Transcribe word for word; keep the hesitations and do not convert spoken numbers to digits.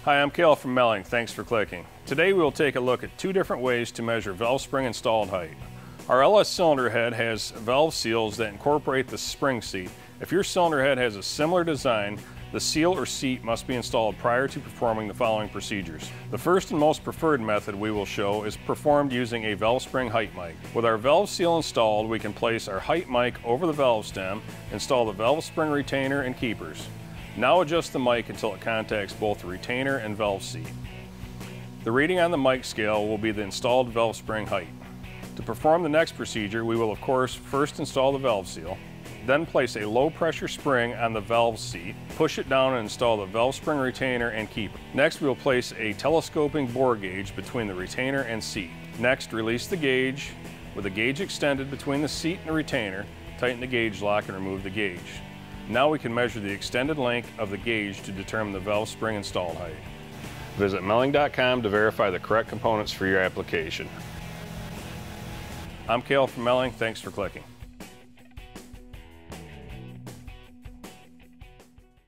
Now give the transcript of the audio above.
Hi, I'm Cale from Melling. Thanks for clicking. Today we will take a look at two different ways to measure valve spring installed height. Our L S cylinder head has valve seals that incorporate the spring seat. If your cylinder head has a similar design, the seal or seat must be installed prior to performing the following procedures. The first and most preferred method we will show is performed using a valve spring height mic. With our valve seal installed, we can place our height mic over the valve stem, install the valve spring retainer and keepers. Now adjust the mic until it contacts both the retainer and valve seat. The reading on the mic scale will be the installed valve spring height. To perform the next procedure, we will of course first install the valve seal, then place a low pressure spring on the valve seat, push it down and install the valve spring retainer and keeper. Next we will place a telescoping bore gauge between the retainer and seat. Next, release the gauge. With the gauge extended between the seat and the retainer, tighten the gauge lock and remove the gauge. Now we can measure the extended length of the gauge to determine the valve spring installed height. Visit melling dot com to verify the correct components for your application. I'm Cale from Melling. Thanks for clicking.